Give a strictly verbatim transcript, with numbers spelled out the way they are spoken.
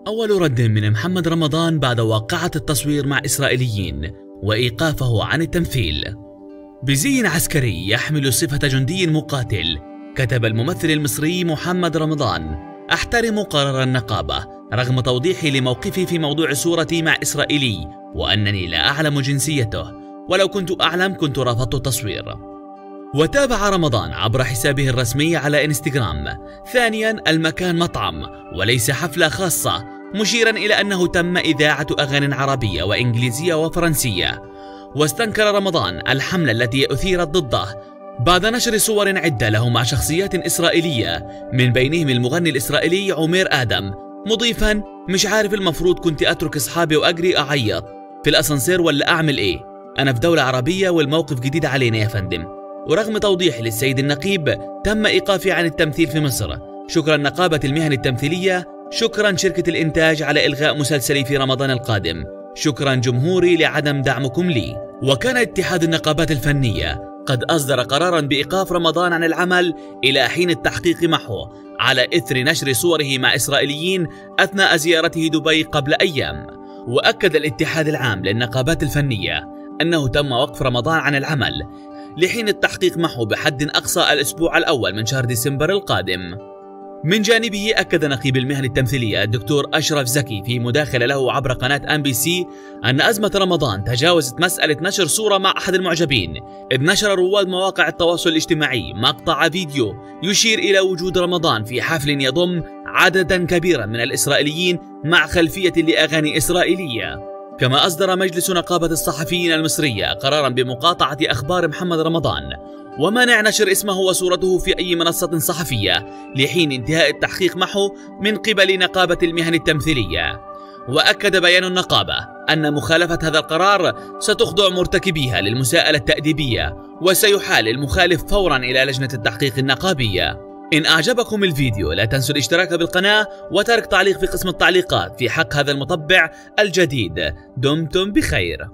أول رد من محمد رمضان بعد واقعة التصوير مع إسرائيليين وإيقافه عن التمثيل. بزي عسكري يحمل صفة جندي مقاتل، كتب الممثل المصري محمد رمضان: أحترم قرار النقابة رغم توضيحي لموقفي في موضوع صورتي مع إسرائيلي وأنني لا أعلم جنسيته، ولو كنت أعلم كنت رفضت التصوير. وتابع رمضان عبر حسابه الرسمي على إنستغرام: ثانيا، المكان مطعم وليس حفلة خاصة، مشيرا إلى أنه تم إذاعة أغاني عربية وإنجليزية وفرنسية. واستنكر رمضان الحملة التي أثيرت ضده بعد نشر صور عدة له مع شخصيات إسرائيلية، من بينهم المغني الإسرائيلي عمير آدم، مضيفا: مش عارف المفروض كنت أترك أصحابي وأجري أعيط في الأسانسير ولا أعمل إيه؟ أنا في دولة عربية والموقف جديد علينا يا فندم. ورغم توضيح للسيد النقيب تم إيقافي عن التمثيل في مصر. شكرا نقابة المهن التمثيلية، شكرا شركة الإنتاج على إلغاء مسلسلي في رمضان القادم، شكرا جمهوري لعدم دعمكم لي. وكان اتحاد النقابات الفنية قد أصدر قرارا بإيقاف رمضان عن العمل إلى حين التحقيق معه على إثر نشر صوره مع إسرائيليين أثناء زيارته دبي قبل أيام. وأكد الاتحاد العام للنقابات الفنية أنه تم وقف رمضان عن العمل لحين التحقيق معه بحد أقصى الأسبوع الأول من شهر ديسمبر القادم. من جانبه أكد نقيب المهن التمثيلية الدكتور أشرف زكي في مداخلة له عبر قناة أم بي سي أن أزمة رمضان تجاوزت مسألة نشر صورة مع أحد المعجبين، إذ نشر رواد مواقع التواصل الاجتماعي مقطع فيديو يشير إلى وجود رمضان في حفل يضم عددا كبيرا من الإسرائيليين مع خلفية لأغاني إسرائيلية. كما أصدر مجلس نقابة الصحفيين المصرية قرارا بمقاطعة أخبار محمد رمضان ومنع نشر اسمه وصورته في أي منصة صحفية لحين انتهاء التحقيق معه من قبل نقابة المهن التمثيلية. وأكد بيان النقابة أن مخالفة هذا القرار ستخضع مرتكبيها للمساءلة التأديبية، وسيحال المخالف فورا إلى لجنة التحقيق النقابية. إن أعجبكم الفيديو لا تنسوا الاشتراك بالقناة وترك تعليق في قسم التعليقات في حق هذا المطبع الجديد. دمتم بخير.